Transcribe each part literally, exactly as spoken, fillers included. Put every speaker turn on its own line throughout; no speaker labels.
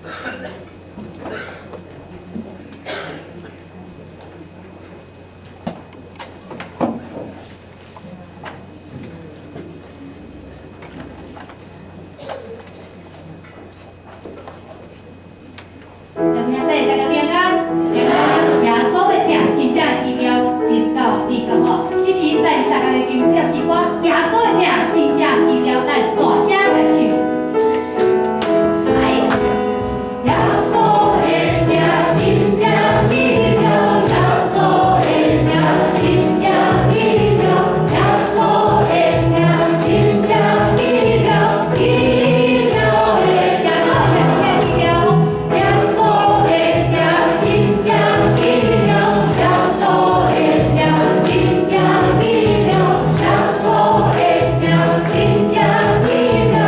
Hãy subscribe cho kênh Ghiền Mì Gõ để không bỏ lỡ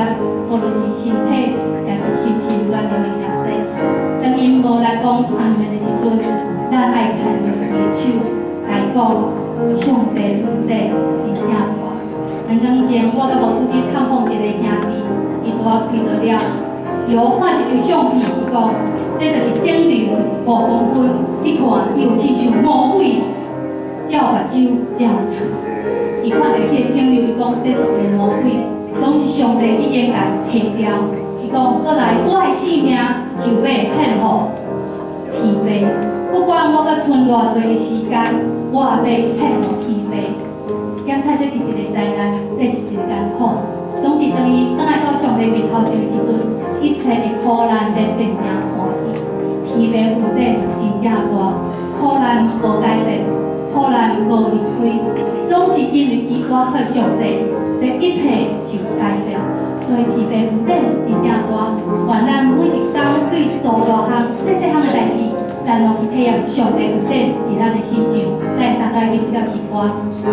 无论是身体也是心心软弱的兄弟，当因无来讲安慰的时阵，咱爱牵着伊的手来讲，上帝恩典真正大。两天前，我甲牧师去探访一个兄弟，伊拄仔开到了，有看一张相片，伊讲，这就是整容五公分，你看伊有亲像魔鬼，才有目睭，才有嘴。伊看到迄个整容，伊讲这是一个魔鬼，总是上帝已经甲摕掉。伊讲，过来我的性命就要献互天父，不管我阁剩偌济的时间，我也要献互天父。检测这是一个灾难，这是一个艰苦，总是当伊等来到上帝面头前的时阵，一切的苦难咧变成欢喜。天父恩典真正大，苦难无改变，苦难无离开，总是因为伊我靠上帝，这一切就改变。所以天父恩典真正大，愿咱每一天对大大项、细细项的代志，咱拢去体验上帝恩典伫咱的心上。咱再来吟这条诗歌。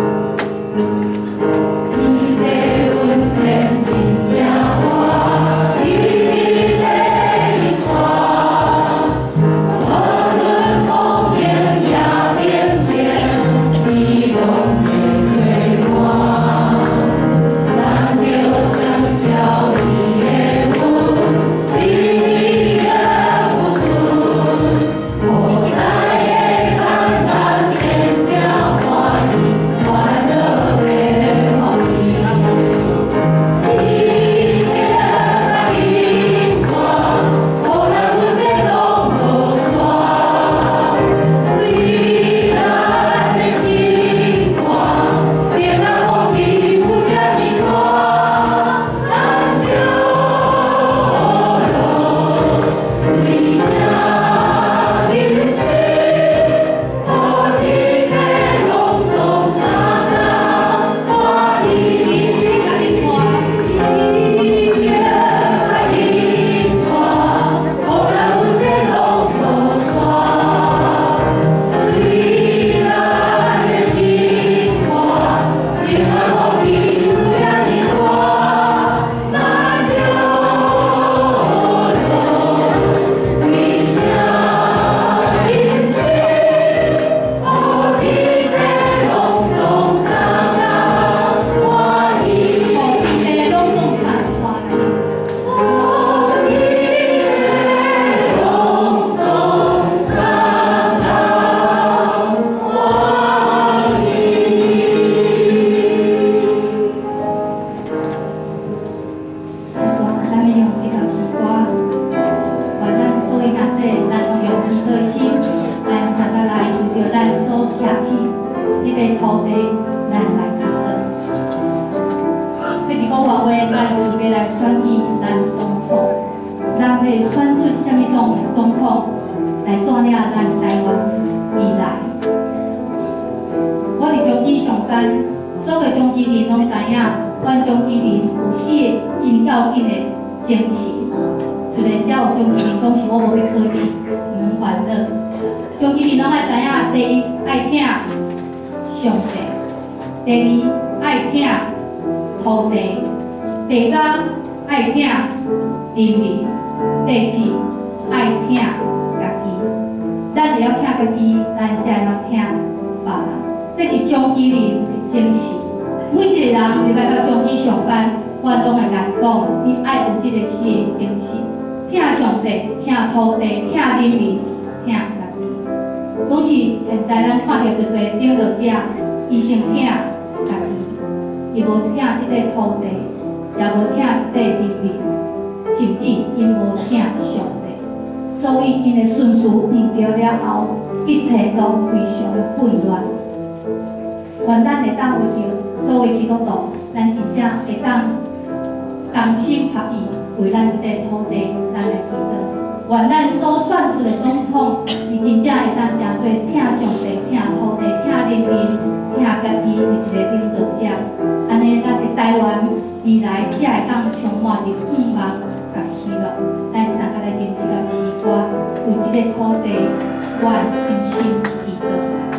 你的恩典真正大，你的恩广，无论风雨也变迁，你永远追望。但留想笑你的恩，你的恩不出，我再也看看天将欢喜欢乐。第三，爱听人民；第四，爱听家己。咱会晓听家己，咱才会晓听别人。这是中基人的精神。每一个人入来到中基上班，我拢会甲伊讲，你爱有这个死的精神，听上帝，听土地，听人民，听家己。总是现在咱看到一侪领导者，伊先听家己，伊无听这个土地。也无听这个人民，甚至因无听上帝，所以因的顺序遇到了后，一切都非常的混乱。愿咱会当为着所有基督徒，咱真正会当同心合意，为咱这个土地，咱来祈祷。愿咱所选出的总统，伊真正会当真做听上帝、听土地、听人民、听家己的一个领导者。安尼，咱的台湾。未来才会当充满着盼望甲喜乐。咱三个来吟一条诗歌，为这个土地，我心心祈祷。